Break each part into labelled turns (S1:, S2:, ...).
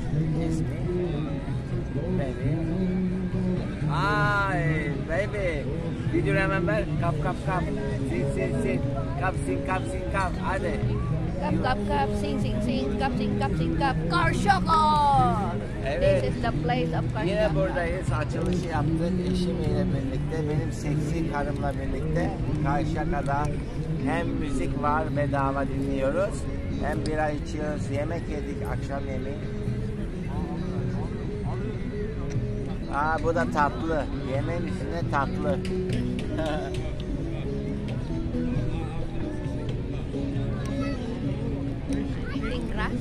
S1: Kiss me. Baby. Hi, baby. Did you remember? Cup. Sit. Cup, sing. Hadi.
S2: Cup, sing. Karşiyaka.
S1: Evet.
S2: This is the place of Karşiyaka.
S1: Yine buradayız. Açılışı yaptık eşimle birlikte. Benim seksi karımla birlikte. Karşıyaka'da hem müzik var, bedava dinliyoruz. Hem bira içiyoruz. Yemek yedik, akşam yemeği. Bu da tatlı. Yemeğin üstüne tatlı.
S2: Eating grass.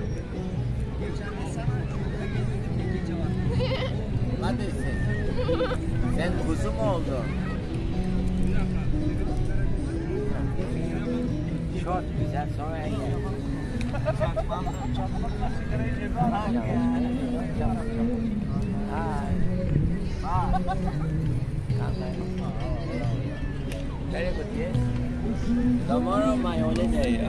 S1: Hadi sen kuzu mu oldun? Çok güzel, sonra gel. Very good, yes. Tomorrow my holiday.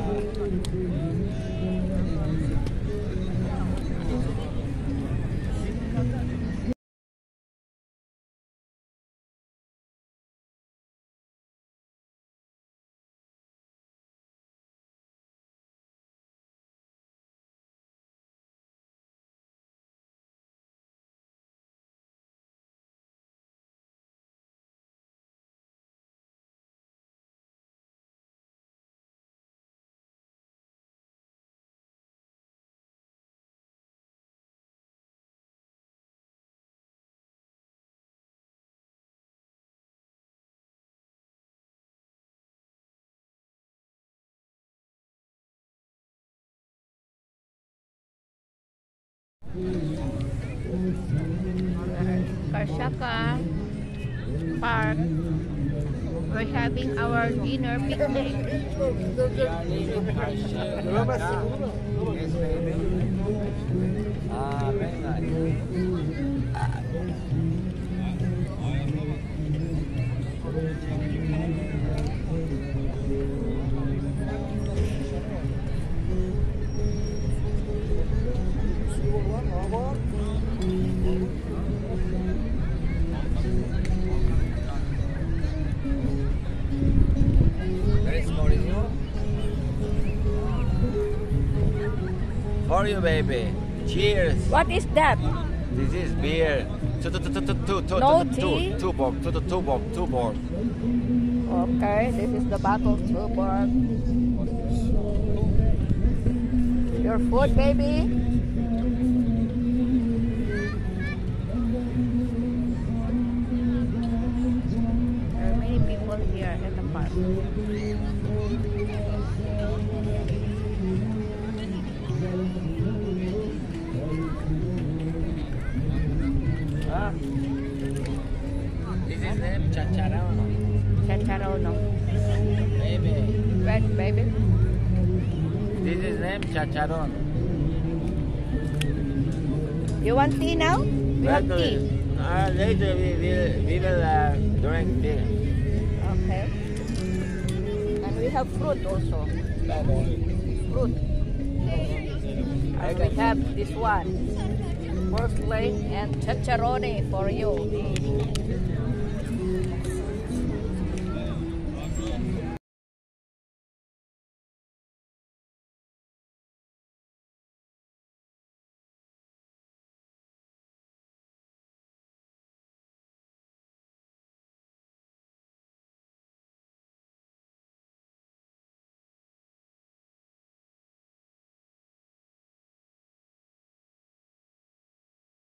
S2: Karşiyaka Park. We're having our dinner picnic.
S1: We are leaving Karşiyaka. Yes, baby. Very nice. For you, baby. Cheers.
S2: What is that?
S1: This is beer.
S2: No tea?
S1: Two bob.
S2: Okay, this is the bottle super. Your food, baby. There are many people here at the park.
S1: This is name Chacharono.
S2: Chacharono.
S1: Baby.
S2: Right, baby?
S1: This is name Chacharono.
S2: You want tea now? We have tea.
S1: Later we will drink tea.
S2: Okay. And we have fruit also. Fruit. And we have this one. Porcelain and chicharrone for you.